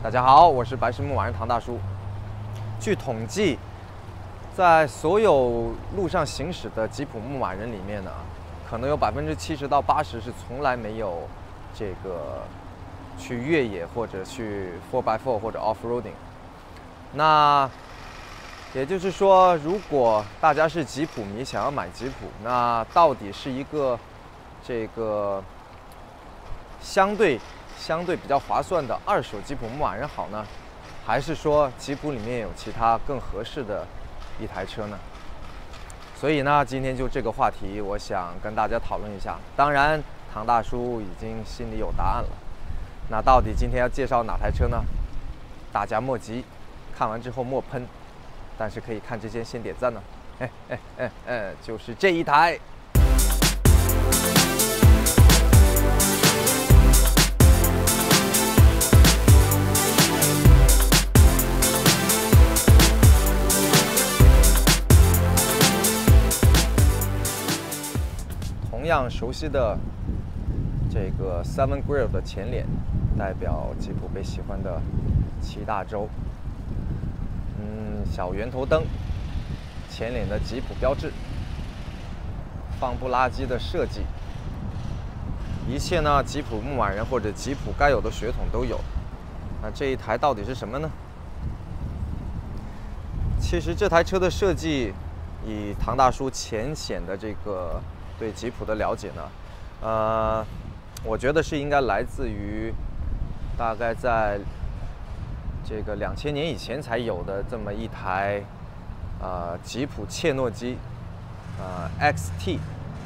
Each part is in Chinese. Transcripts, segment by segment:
大家好，我是白石牧马人唐大叔。据统计，在所有路上行驶的吉普牧马人里面呢，可能有70%到80%是从来没有这个去越野或者去 4x4 或者 off-roading。那也就是说，如果大家是吉普迷，想要买吉普，那到底是一个这个相对比较划算的二手吉普牧马人好呢，还是说吉普里面有其他更合适的一台车呢？所以呢，今天就这个话题，我想跟大家讨论一下。当然，唐大叔已经心里有答案了。那到底今天要介绍哪台车呢？大家莫急，看完之后莫喷，但是可以看之前先点赞呢。就是这一台。同样熟悉的这个 Seven Grill 的前脸，代表吉普被喜欢的7大洲。小圆头灯，前脸的吉普标志，放不拉几的设计，一切呢吉普牧马人或者吉普该有的血统都有。那这一台到底是什么呢？其实这台车的设计，以唐大叔浅显的这个对吉普的了解呢，我觉得是应该来自于大概在这个2000年以前才有的这么一台吉普切诺基XT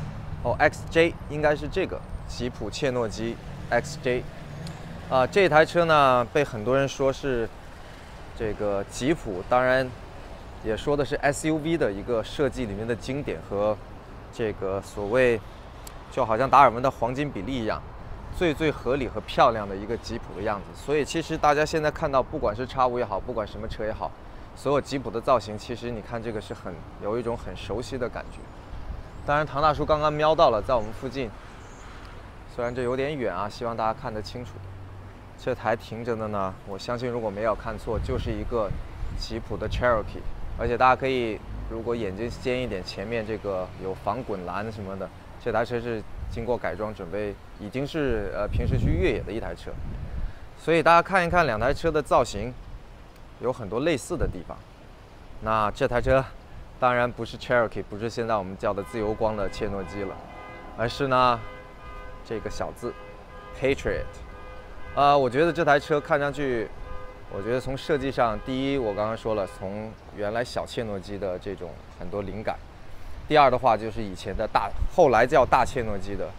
XJ 应该是这个吉普切诺基 XJ 这台车呢被很多人说是这个吉普，当然也说的是 SUV 的一个设计里面的经典和这个所谓就好像达尔文的黄金比例一样，最合理和漂亮的一个吉普的样子。所以其实大家现在看到，不管是X5也好，不管什么车也好，所有吉普的造型，其实你看这个是有一种很熟悉的感觉。当然，唐大叔刚刚瞄到了，在我们附近，虽然这有点远啊，希望大家看得清楚。这台停着的呢，我相信如果没有看错，就是一个吉普的 Cherokee， 而且大家可以如果眼睛尖一点，前面这个有防滚栏什么的，这台车是经过改装，准备已经是平时去越野的一台车。所以大家看一看两台车的造型，有很多类似的地方。那这台车当然不是 Cherokee， 不是现在我们叫的自由光的切诺基了，而是呢这个小字 Patriot。我觉得这台车看上去，我觉得从设计上，第一我刚刚说了，从原来小切诺基的这种很多灵感。第二的话就是以前的后来叫大切诺基的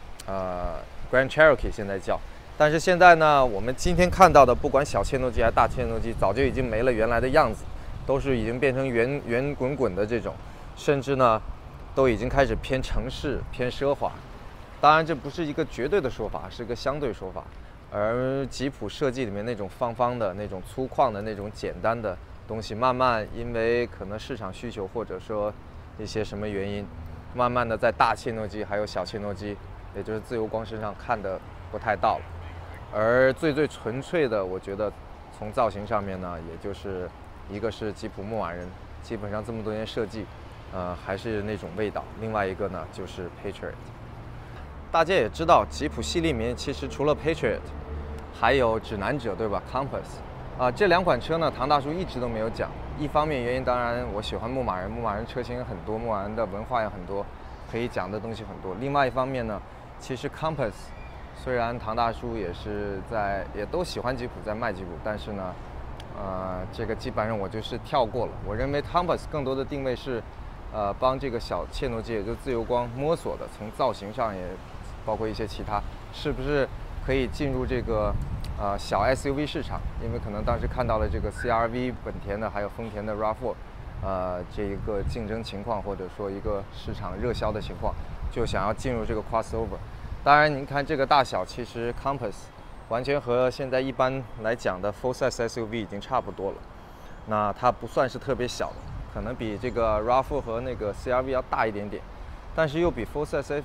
Grand Cherokee 现在叫，但是现在呢，我们今天看到的不管小切诺基还是大切诺基，早就已经没了原来的样子，都是已经变成圆滚滚的这种，甚至呢都已经开始偏城市偏奢华。当然这不是一个绝对的说法，是个相对说法。而吉普设计里面那种方方的那种粗犷的那种简单的东西，慢慢因为可能市场需求或者说一些什么原因，慢慢的在大切诺基还有小切诺基，也就是自由光身上看的不太到了。而最纯粹的，我觉得从造型上面呢，也就是一个是吉普牧马人，基本上这么多年设计，还是那种味道。另外一个呢，就是 Patriot。大家也知道，吉普系列里面其实除了 Patriot， 还有指南者，对吧 ？Compass。这两款车呢，唐大叔一直都没有讲。一方面原因，当然我喜欢牧马人，牧马人车型很多，牧马人的文化也很多，可以讲的东西很多。另外一方面呢，其实 Compass 虽然唐大叔也都喜欢吉普，在卖吉普，但是呢，这个基本上我就是跳过了。我认为 Compass 更多的定位是，帮这个小切诺基，也就是自由光摸索的，从造型上也包括一些其他，是不是可以进入这个小 SUV 市场？因为可能当时看到了这个 CR-V 本田的还有丰田的 RAV4，这一个竞争情况或者说一个市场热销的情况，就想要进入这个 crossover。当然，您看这个大小，其实 Compass 完全和现在一般来讲的 full size SUV 已经差不多了。那它不算是特别小的，可能比这个 RAV4 和那个 CR-V 要大一点点，但是又比 full size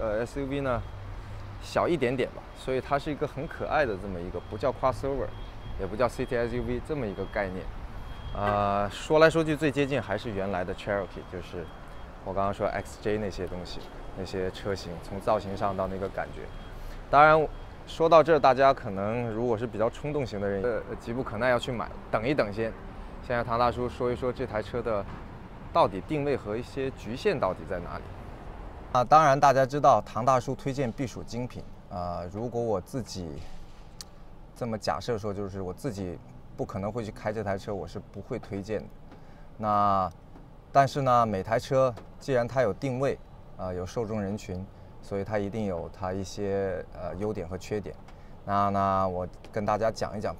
SUV 呢小一点点吧，所以它是一个很可爱的这么一个，不叫 crossover， 也不叫 City SUV 这么一个概念。说来说去最接近还是原来的 Cherokee， 就是我刚刚说 XJ 那些东西，那些车型，从造型上到那个感觉。当然，说到这儿，大家可能如果是比较冲动型的人，吉普可耐要去买，等一等先。现在唐大叔说一说这台车的到底定位和一些局限到底在哪里。当然大家知道唐大叔推荐必属精品。如果我自己这么假设说，就是我自己不可能会去开这台车，我是不会推荐的。但是呢，每台车既然它有定位，有受众人群，所以它一定有它一些优点和缺点。那我跟大家讲一讲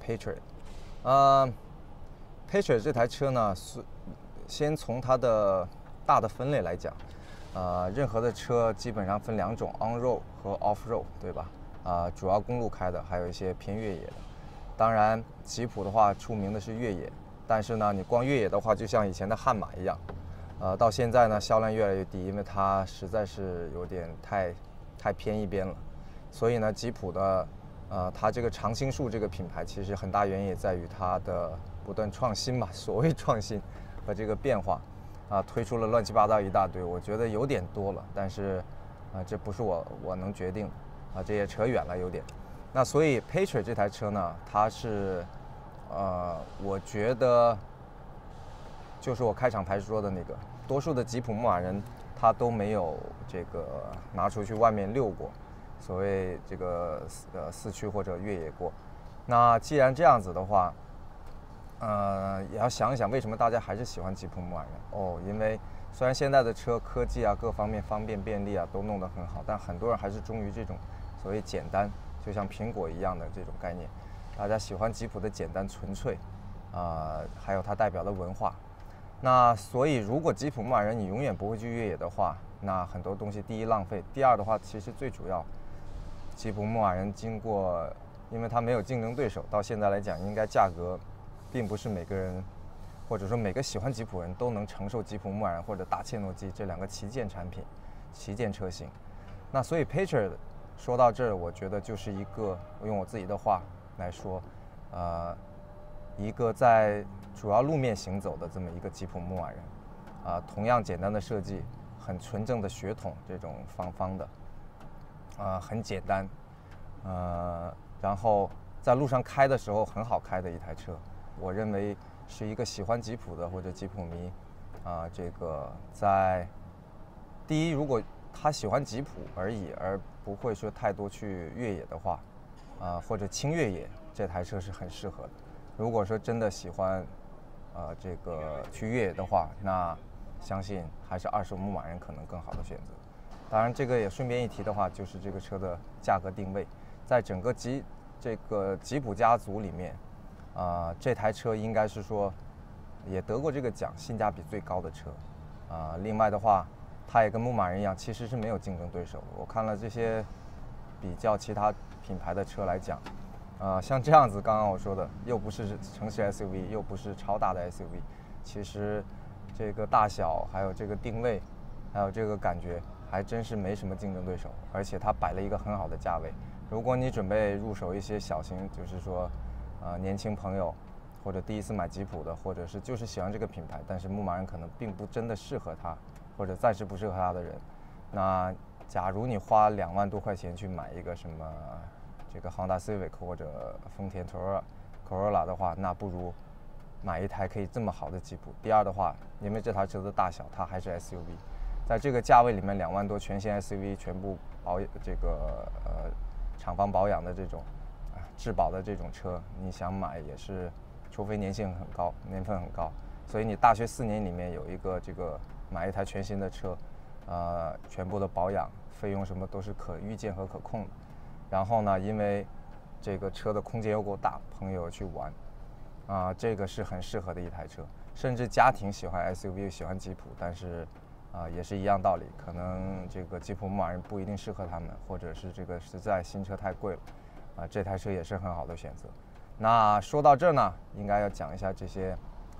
Patriot。Patriot 这台车呢，先从它的大的分类来讲，任何的车基本上分2种 ，on road 和 off road， 对吧？主要公路开的，还有一些偏越野的。当然，吉普的话出名的是越野，但是呢，你光越野的话，就像以前的悍马一样，到现在呢销量越来越低，因为它实在是有点太偏一边了。所以呢，吉普的它这个常青树这个品牌，其实很大原因也在于它的不断创新嘛，所谓创新和这个变化，推出了乱七八糟一大堆，我觉得有点多了，但是这不是我能决定的，这也扯远了有点。那所以 Patriot 这台车呢，它是我觉得就是我开场白说的那个，多数的吉普牧马人他都没有这个拿出去外面溜过，所谓这个四驱或者越野过。那既然这样子的话，也要想一想为什么大家还是喜欢吉普牧马人哦。因为虽然现在的车科技各方面方便便利都弄得很好，但很多人还是忠于这种所谓简单，就像苹果一样的这种概念。大家喜欢吉普的简单纯粹，还有它代表的文化。那所以如果吉普牧马人你永远不会去越野的话，那很多东西第一浪费，第二的话其实最主要，吉普牧马人经过，因为它没有竞争对手，到现在来讲应该价格并不是每个人或者说每个喜欢吉普人都能承受吉普牧马人或者大切诺基这2个旗舰产品、旗舰车型。那所以 Patriot 说到这儿，我觉得就是一个，用我自己的话来说，一个在主要路面行走的这么一个吉普牧马人，同样简单的设计，很纯正的血统，这种方方的，很简单，然后在路上开的时候很好开的一台车，我认为是一个喜欢吉普的或者吉普迷，这个在第一，如果他喜欢吉普而已，而不会说太多去越野的话，或者轻越野，这台车是很适合的。如果说真的喜欢，这个去越野的话，那相信还是20牧马人可能更好的选择。当然，这个也顺便一提的话，就是这个车的价格定位，在整个这个吉普家族里面，这台车应该是说也得过这个奖，性价比最高的车。另外的话，它也跟牧马人一样，其实是没有竞争对手。我看了这些比较其他品牌的车来讲，像这样子，刚刚我说的，又不是城市 SUV， 又不是超大的 SUV， 其实这个大小，还有这个定位，还有这个感觉，还真是没什么竞争对手。而且它摆了一个很好的价位。如果你准备入手一些小型，就是说，年轻朋友，或者第一次买吉普的，或者是就是喜欢这个品牌，但是牧马人可能并不真的适合他，或者暂时不适合他的人，那假如你花2万多块钱去买一个什么这个 Honda Civic 或者丰田 Corolla 的话，那不如买一台可以这么好的吉普。第二的话，因为这台车的大小，它还是 SUV， 在这个价位里面2万多全新 SUV 全部这个厂房保养的这种质保的这种车，你想买也是，除非年份很高。所以你大学4年里面有一个这个买一台全新的车，全部的保养费用什么都是可预见和可控的。然后呢，因为这个车的空间又够大，朋友去玩，这个是很适合的一台车。甚至家庭喜欢 SUV 喜欢吉普，但是也是一样道理，可能这个吉普牧马人不一定适合他们，或者是这个实在新车太贵了，这台车也是很好的选择。那说到这呢，应该要讲一下这些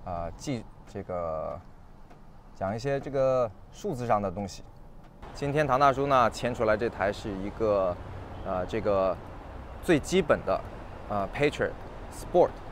讲一些这个数字上的东西。今天唐大叔呢牵出来这台是一个这个最基本的Patriot Sport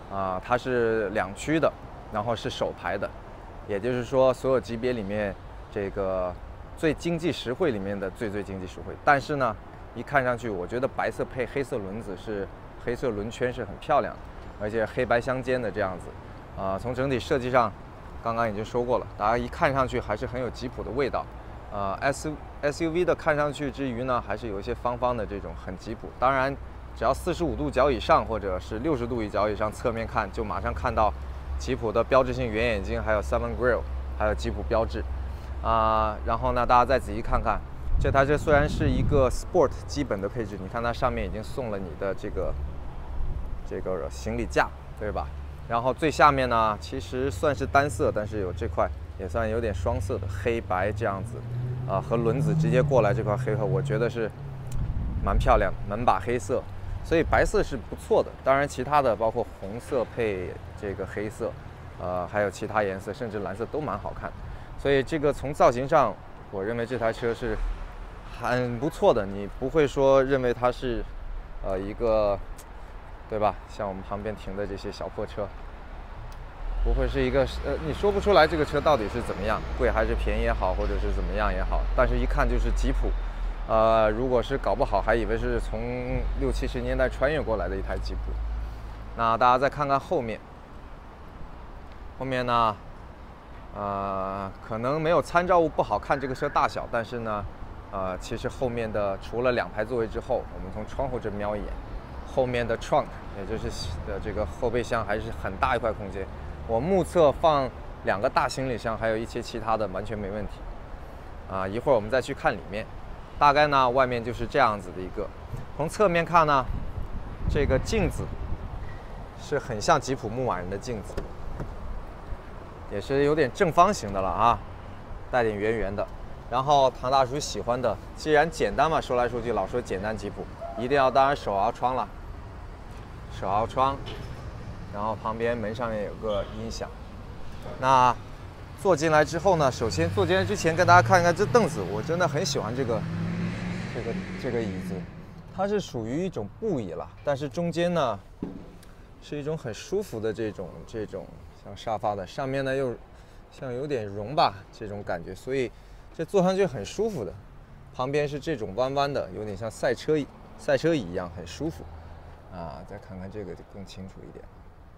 它是2驱的，然后是手排的，也就是说所有级别里面这个最经济实惠里面的最经济实惠。但是呢，一看上去我觉得白色配黑色轮子是黑色轮圈是很漂亮的，而且黑白相间的这样子。从整体设计上，刚刚已经说过了，大家一看上去还是很有吉普的味道。SUV 的看上去之余呢，还是有一些方方的这种很吉普。当然，只要45度角以上，或者是60度角以上，侧面看就马上看到吉普的标志性圆眼睛，还有 Seven Grill， 还有吉普标志。然后呢，大家再仔细看看，这台车虽然是一个 Sport 基本的配置，你看它上面已经送了你的这个行李架，对吧？然后最下面呢，其实算是单色，但是有这块也算有点双色的黑白这样子，和轮子直接过来这块黑褐，我觉得是蛮漂亮的，门把黑色，所以白色是不错的。当然，其他的包括红色配这个黑色，还有其他颜色，甚至蓝色都蛮好看。所以这个从造型上，我认为这台车是很不错的，你不会说认为它是一个。对吧？像我们旁边停的这些小破车，不会是一个你说不出来这个车到底是怎么样，贵还是便宜也好，或者是怎么样也好，但是一看就是吉普。如果是搞不好还以为是从60、70年代穿越过来的一台吉普。那大家再看看后面，后面呢，可能没有参照物不好看这个车大小，但是呢，其实后面的除了2排座位之后，我们从窗户这瞄一眼。后面的 trunk， 也就是这个后备箱，还是很大一块空间。我目测放2个大行李箱，还有一些其他的，完全没问题。一会儿我们再去看里面。大概呢，外面就是这样子的一个。从侧面看呢，这个镜子是很像吉普牧马人的镜子，也是有点正方形的了啊，带点圆圆的。然后唐大叔喜欢的，既然简单嘛，说来说去老说简单吉普，一定要当然手摇窗了。手摇窗，然后旁边门上面有个音响。那坐进来之后呢，首先坐进来之前跟大家看一看这凳子，我真的很喜欢这个椅子，它是属于一种布椅了，但是中间呢是一种很舒服的这种像沙发的，上面呢又像有点绒吧这种感觉，所以这坐上去很舒服的。旁边是这种弯弯的，有点像赛车椅一样，很舒服。再看看这个就更清楚一点。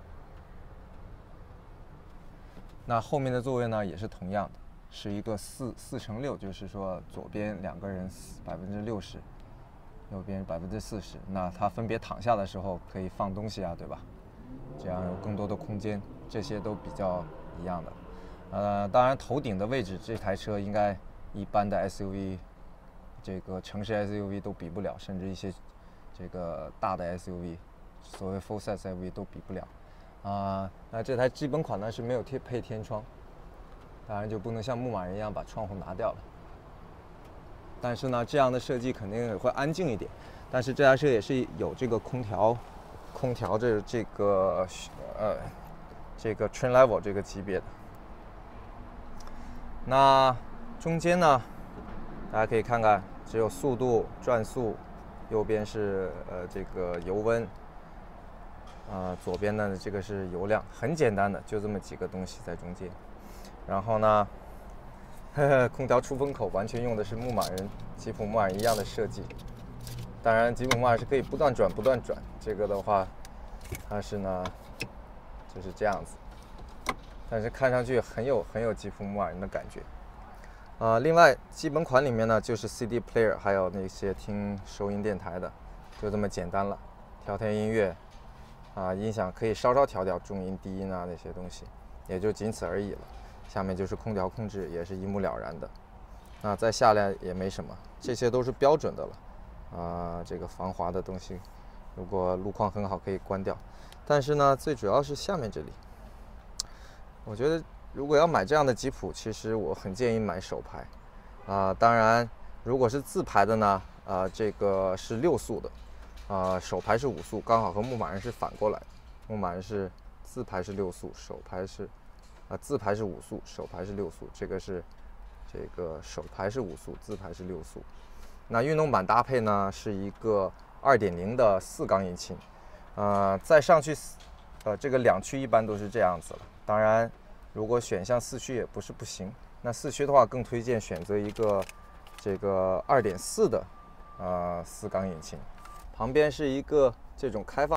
那后面的座位呢，也是同样的，是一个4×6，就是说左边2个人60%，右边40%。那它分别躺下的时候可以放东西啊，对吧？这样有更多的空间，这些都比较一样的。当然头顶的位置，这台车应该一般的 SUV， 这个城市 SUV 都比不了，甚至一些这个大的 SUV， 所谓 full size SUV 都比不了。那这台基本款呢是没有配天窗，当然就不能像牧马人一样把窗户拿掉了。但是呢，这样的设计肯定也会安静一点。但是这台车也是有这个空调这个 train level 这个级别的。那中间呢，大家可以看看，只有速度、转速，右边是这个油温，左边呢这个是油量，很简单的，就这么几个东西在中间。然后呢，空调出风口完全用的是吉普牧马人一样的设计。当然，吉普牧马人是可以不断转，这个的话，它是呢就是这样子。但是看上去很有吉普牧马人的感觉。另外基本款里面呢，就是 CD player， 还有那些听收音电台的，就这么简单了。调天音乐，音响可以稍调中音、低音那些东西，也就仅此而已了。下面就是空调控制，也是一目了然的。再下来也没什么，这些都是标准的了。这个防滑的东西，如果路况很好可以关掉。但是呢，最主要是下面这里。我觉得如果要买这样的吉普，其实我很建议买手排。当然，如果是自排的呢，这个是6速的，手排是5速，刚好和牧马人是反过来。牧马人是自排是6速，手排是自排是5速，手排是6速。这个手排是5速，自排是6速。那运动版搭配呢是一个2.0的4缸引擎，再上去这个2驱一般都是这样子了。当然，如果选项4驱也不是不行。那4驱的话，更推荐选择一个这个2.4的4缸引擎，旁边是一个这种开放